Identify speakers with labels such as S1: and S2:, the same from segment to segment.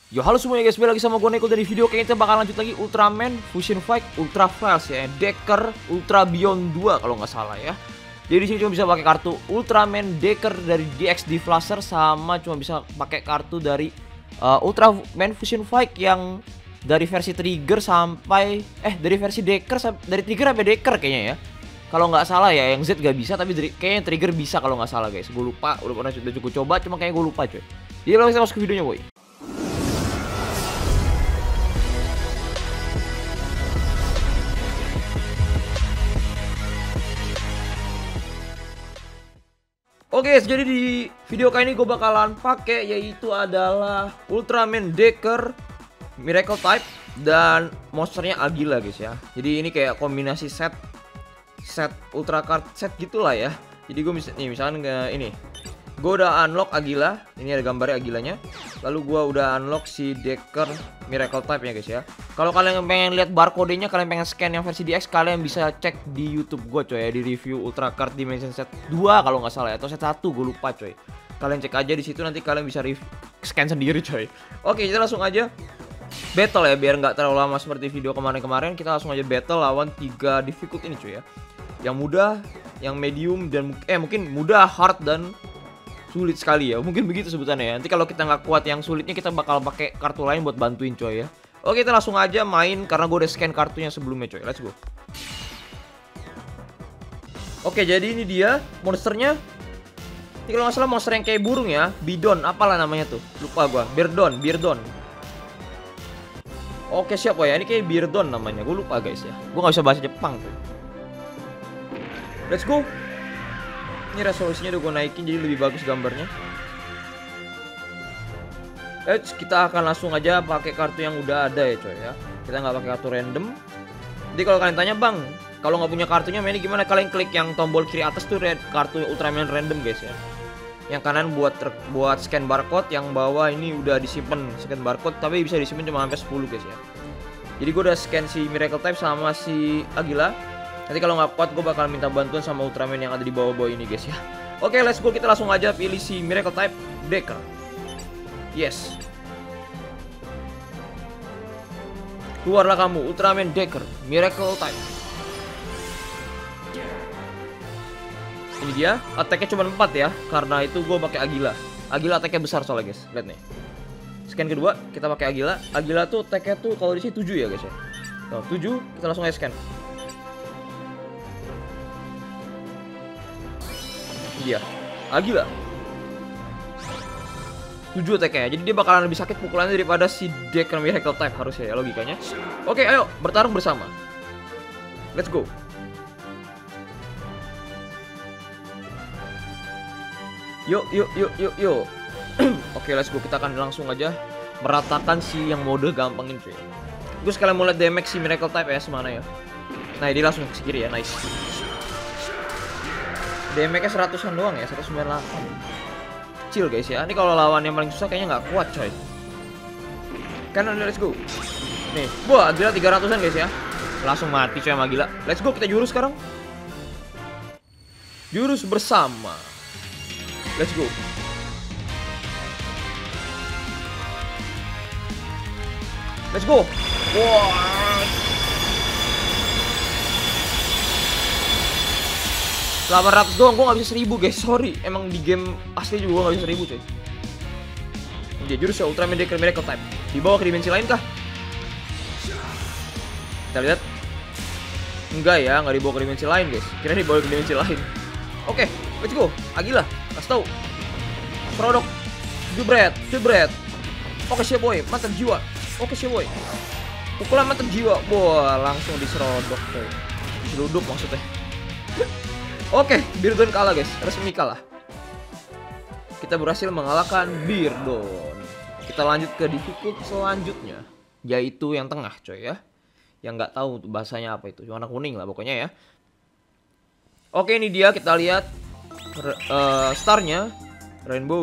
S1: Yo halo semuanya guys, balik lagi sama gue Neko dari video. Kayaknya kita bakal lanjut lagi Ultraman Fusion Fight Ultra Fast ya, Decker Ultra Beyond 2 kalau nggak salah ya. Jadi di sini cuma bisa pakai kartu Ultraman Decker dari DX Deflasher, sama cuma bisa pakai kartu dari Ultraman Fusion Fight yang dari versi Trigger sampai dari versi Decker dari Trigger sampai Decker kayaknya ya. Kalau nggak salah ya, yang Z nggak bisa, tapi kayaknya Trigger bisa kalau nggak salah guys. Gue lupa, udah cukup coba, cuma kayaknya gue lupa coy. Jadi langsung kita masuk ke videonya boy. Oke guys, jadi di video kali ini gue bakalan pakai yaitu adalah Ultraman Decker Miracle Type dan monsternya Agila guys ya. Jadi ini kayak kombinasi set Ultra Card set gitulah ya. Jadi gue misalkan ini gue udah unlock Agila, ini ada gambarnya Agilanya. Lalu gue udah unlock si Decker Miracle Type ya guys ya. Kalau kalian pengen lihat barcode-nya, kalian pengen scan yang versi DX, kalian bisa cek di YouTube gue coy ya, di review Ultra Card Dimension Set 2 kalau nggak salah ya, atau set 1 gue lupa coy. Kalian cek aja di situ, nanti kalian bisa scan sendiri coy. Oke, kita langsung aja battle ya, biar nggak terlalu lama seperti video kemarin-kemarin. Kita langsung aja battle lawan 3 difficult ini coy ya. Yang mudah, yang medium, dan mungkin mudah, hard, dan sulit sekali ya, mungkin begitu sebutannya ya. Nanti kalau kita nggak kuat yang sulitnya, kita bakal pakai kartu lain buat bantuin coy ya. Oke, kita langsung aja main karena gue udah scan kartunya sebelumnya coy. Let's go. Oke, jadi ini dia monsternya. Ini kalau nggak salah monster yang kayak burung ya, Bidon, apalah namanya tuh, lupa gue. Birdon. Oke, siap ya, ini kayak Birdon namanya, gue lupa guys ya. Gue nggak bisa bahasa Jepang tuh. Let's go. Ini resolusinya udah gue naikin jadi lebih bagus gambarnya. Kita akan langsung aja pakai kartu yang udah ada ya coy ya. Kita nggak pakai kartu random. Jadi kalau kalian tanya, bang, kalau nggak punya kartunya mainnya gimana? Kalian klik yang tombol kiri atas tuh kartu Ultraman random guys ya. Yang kanan buat scan barcode, yang bawah ini udah disimpan scan barcode, tapi bisa disimpan cuma sampai 10 guys ya. Jadi gue udah scan si Miracle Type sama si Agila. Nanti kalau nggak kuat, gue bakal minta bantuan sama Ultraman yang ada di bawah-bawah ini guys ya. Oke, let's go, kita langsung aja pilih si Miracle Type Decker. Yes. Keluarlah kamu, Ultraman Decker Miracle Type. Ini dia, attack-nya cuma 4 ya, karena itu gue pakai Agila. Agila attack-nya besar soalnya guys, lihat nih. Scan kedua, kita pakai Agila. Agila tuh attack-nya tuh kalau di sini 7 ya guys ya. Tuh, 7, kita langsung aja scan. Dia Agila 7 attack-nya, jadi dia bakalan lebih sakit pukulannya daripada si Decker Miracle Type harusnya ya, logikanya. Oke, ayo bertarung bersama. Let's go. Yuk. Oke, let's go. Kita akan langsung aja meratakan si yang mode gampang ini cuy. Terus kalian mau lihat damage si Miracle Type ya, semana ya. Nah, dia langsung ke kiri ya, nice. Damage-nya 100-an doang ya, 198. Kecil guys ya. Ini kalau lawan yang paling susah kayaknya nggak kuat coy. Kanan, let's go. Nih, wah gila 300-an guys ya. Langsung mati coy sama gila. Let's go, kita jurus sekarang. Jurus bersama. Let's go. Let's go. Wah. Wow. 800 doang, gue gak bisa 1000 guys, sorry. Emang di game asli juga gue gak bisa 1000 coy. Oke, jurus ya Ultraman Decker Miracle Type. Dibawa ke dimensi lain kah? Kita lihat. Enggak ya, gak dibawa ke dimensi lain guys. Kira dibawa ke dimensi lain. Oke, let's go. Agila, kasih tau. Produk jebret. Oke siap boy, mantap jiwa. Oke siap boy. Pukulan mantap jiwa. Wah, langsung diserodok coy. Diseruduk maksudnya. Oke, Birdon kalah guys, resmi kalah. Kita berhasil mengalahkan Birdon. Kita lanjut ke difficult selanjutnya, yaitu yang tengah coy ya. Yang nggak tahu bahasanya apa itu, warna kuning lah pokoknya ya. Oke, ini dia, kita lihat starnya Rainbow.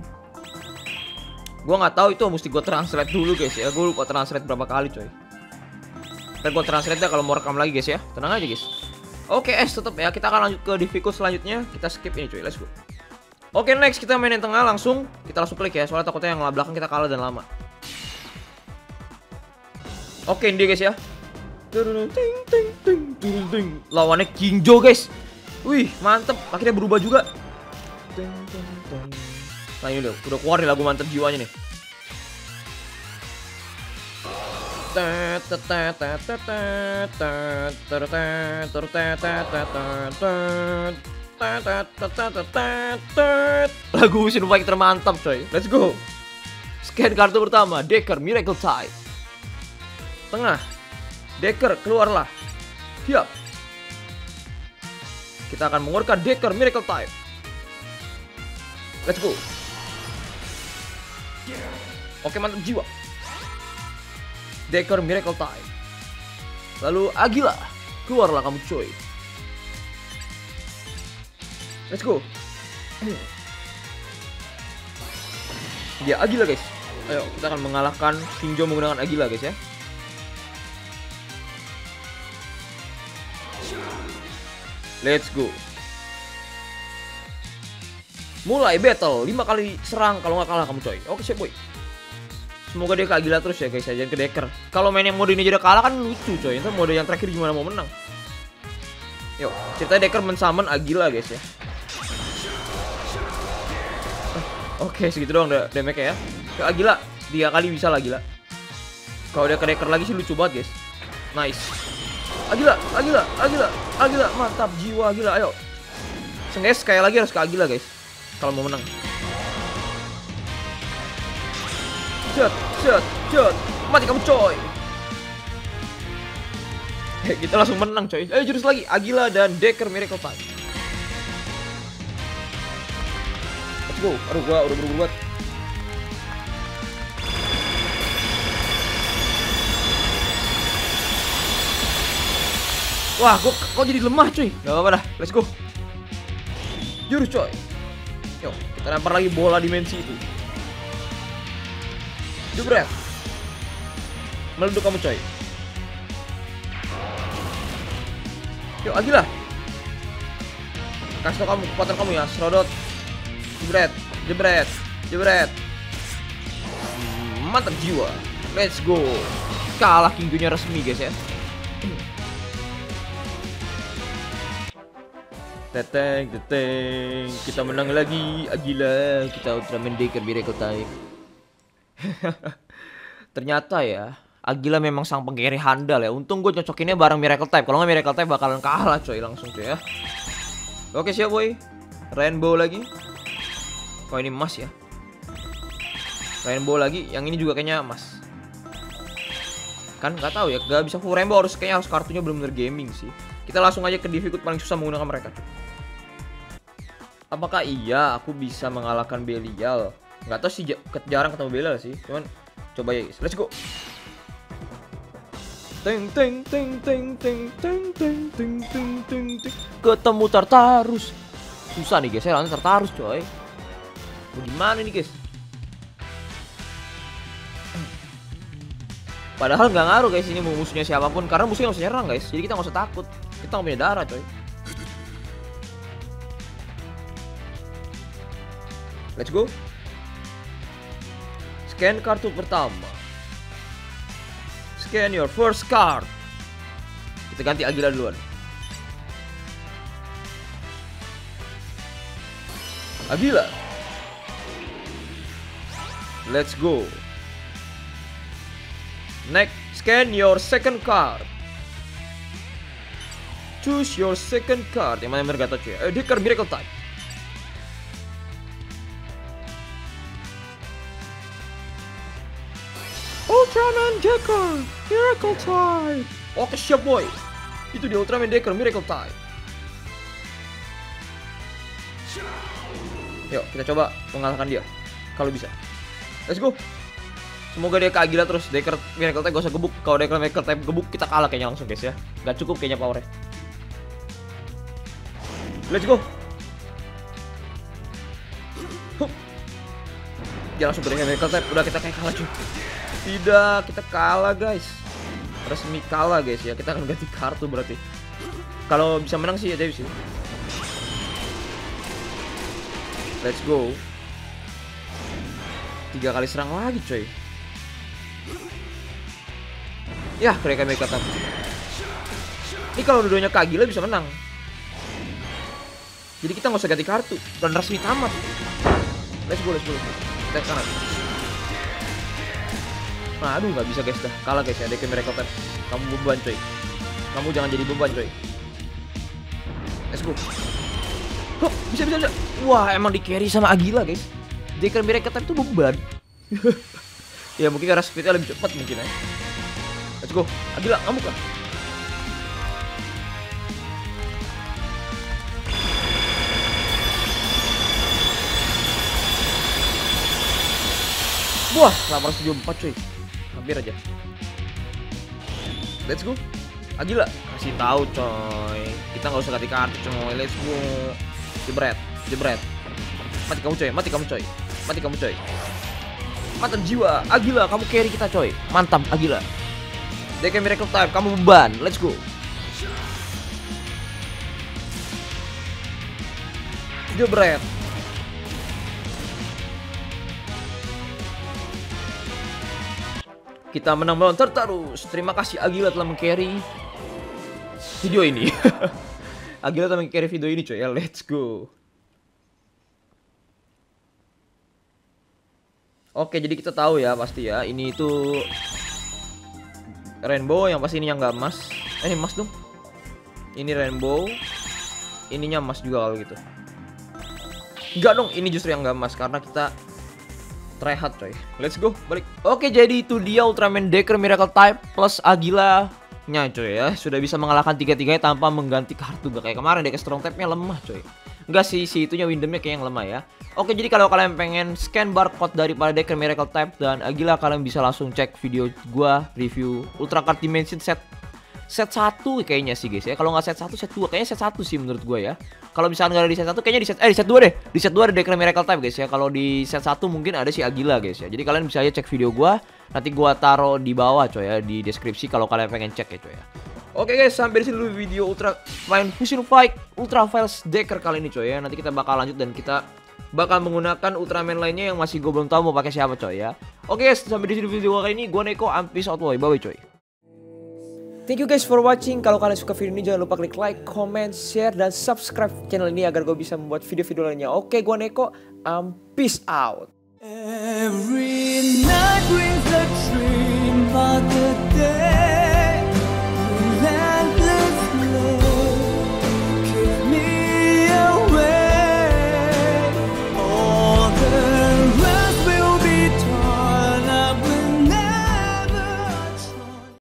S1: Gua nggak tahu itu mesti gue translate dulu guys ya. Gue lupa translate berapa kali coy. Ntar gue translate dah kalau mau rekam lagi guys ya. Tenang aja guys. Oke, tetap ya, kita akan lanjut ke difficult selanjutnya. Kita skip ini cuy, let's go. Oke, next kita mainin tengah langsung. Kita langsung klik ya, soalnya takutnya yang belakang kita kalah dan lama. Oke, ini guys ya. Lawannya Kingjo guys. Wih, mantep. Akhirnya berubah juga. Nah ini udah keluar nih lagu mantep jiwanya nih. Lagu Sinopharm termantap coy. Let's go. Scan kartu pertama, Decker Miracle Type. Tengah, Decker keluarlah. Siap. Kita akan mengeluarkan Decker Miracle Type. Let's go. Oke, mantap jiwa. Decker Miracle Type. Lalu Agila, keluarlah kamu coy. Let's go. Ya, Agila guys. Ayo, kita akan mengalahkan Kingjo menggunakan Agila guys ya. Let's go. Mulai battle. 5 kali serang, kalau nggak kalah kamu coy. Oke siap boy. Semoga dia ke Agila terus ya guys ya, jangan ke Decker. Kalau main yang mode ini aja udah kalah kan lucu coy. Itu mode yang terakhir gimana mau menang. Yuk, ceritanya Decker men-summon Agila guys ya. Oke, segitu doang damage-nya ya. Ke Agila, 3 kali bisa lah Agila. Kalau dia ke Decker lagi sih lucu banget guys. Nice. Agila, mantap jiwa Agila, ayo. Guys, sekali lagi harus ke Agila guys kalau mau menang. Shot. Mati kamu coy. Kita langsung menang coy. Ayo jurus lagi, Agila dan Decker Miracle Type. Let's go. Aduh, gua udah buru-buru banget. Wah, kok jadi lemah cuy. Gak apa-apa dah, let's go. Jurus coy. Yuk, kita lempar lagi bola dimensi itu. Jebret. Meleduk kamu coy. Yuk, Agila. Kasih tau kamu kekuatan kamu ya, Serodot. Jebret. Mantap jiwa. Let's go. Kalah Kingjo-nya resmi guys ya. Teteng. Kita menang lagi, Agila. Kita Ultraman Decker Miracle Type. Ternyata ya, Agila memang sang pengkiri handal ya. Untung gue cocokinnya bareng Miracle Type. Kalau nggak Miracle Type bakalan kalah coy, langsung coy ya. Oke siap boy. Rainbow lagi. Oh ini emas ya. Rainbow lagi. Yang ini juga kayaknya emas. Kan nggak tahu ya. Gak bisa full rainbow, kayaknya harus kartunya bener-bener gaming sih. Kita langsung aja ke difficult paling susah menggunakan mereka. Apakah iya aku bisa mengalahkan Belial? Nggak tahu sih, jarang ketemu Belial sih. Cuman coba ya guys. Let's go. Teng. Ketemu Tartarus. Susah nih guys, saya lawan Tartarus coy. Gimana nih guys? Padahal nggak ngaruh guys ini musuhnya siapapun, karena musuhnya nggak usah nyerang guys. Jadi kita nggak usah takut. Kita nggak punya darah coy. Let's go. Scan kartu pertama. Scan your first card. Kita ganti Agila duluan. Agila. Let's go. Next, scan your second card. Choose your second card. Yang mana yang mereka cuy? Decker Miracle Type. Ultraman Decker Miracle Type. Oke siap boy. Itu dia Ultraman Decker Miracle Type. Yuk kita coba mengalahkan dia kalau bisa. Let's go. Semoga dia ke Agila terus. Decker Miracle Type gak usah gebuk. Kalau Decker Miracle Type gebuk kita kalah kayaknya langsung guys ya. Gak cukup kayaknya powernya. Let's go. Dia langsung ke Decker Miracle Type. Udah kita kayak kalah cuy. Tidak, kita kalah guys. Resmi kalah guys ya. Kita akan ganti kartu berarti. Kalau bisa menang sih ya Dewi sih. Let's go. 3 kali serang lagi coy. Ya, mereka type. Ini kalau dua-duanya Kak Agila bisa menang. Jadi kita nggak usah ganti kartu dan resmi tamat. Let's go. Kita kanan. Nah, aduh nggak bisa guys dah. Kalah guys ya, deck Miracle Type. Kamu beban coy. Kamu jangan jadi beban coy. Let's go. Hop, bisa. Wah, emang di carry sama Agila guys. Deck Miracle Type itu beban. Ya mungkin karena speednya lebih cepat mungkin ya. Let's go. Agila, ngamuk lah. Wah, 874 cuy. Hampir aja. Let's go. Agila, kasih tahu coy. Kita nggak usah ganti kartu coy. Let's go. Jebret. Mati kamu coy. Mata jiwa. Agila, kamu carry kita coy. Mantap Agila. Deck Miracle Type, kamu beban. Let's go. Jebret. Kita menang melawan Tartarus. Terima kasih Agila telah meng-carry video ini. Agila telah meng-carry video ini coy ya. Let's go. Oke, jadi kita tahu ya pasti ya. Ini itu rainbow, yang pasti ini yang nggak emas. Emas dong. Ini rainbow. Ininya emas juga kalau gitu. Enggak dong, ini justru yang nggak emas karena kita tryhard coy. Let's go, balik. Oke, jadi itu dia Ultraman Decker Miracle Type plus Agila-nya coy ya. Sudah bisa mengalahkan tiga-tiganya tanpa mengganti kartu. Gak kayak kemarin Decker Strong Type-nya lemah coy. Enggak sih, si itunya Windemnya kayak yang lemah ya. Oke, jadi kalau kalian pengen scan barcode daripada Decker Miracle Type dan Agila, kalian bisa langsung cek video gua review Ultra Card Dimension set 1 kayaknya sih guys ya. Kalau nggak set 1, set 2 kayaknya set 1 sih menurut gue ya. Kalau misalkan nggak ada di set 1 kayaknya di set 2 deh. Di set 2 ada Decker Miracle Type guys ya. Kalau di set 1 mungkin ada si Agila guys ya. Jadi kalian bisa aja cek video gue. Nanti gue taruh di bawah coy ya, di deskripsi kalau kalian pengen cek ya coy ya. Oke guys, sampai di sini dulu video Ultraman Fusion Fight Ultra Files Decker kali ini coy ya. Nanti kita bakal lanjut dan kita bakal menggunakan Ultraman lainnya yang masih gue belum tahu mau pakai siapa coy ya. Oke guys, sampai di sini video kali ini. Gue Neko, peace out, bye bye coy. Thank you guys for watching. Kalau kalian suka video ini jangan lupa klik like, comment, share, dan subscribe channel ini agar gue bisa membuat video-video lainnya. Oke, gue Neko, peace out. Every night brings the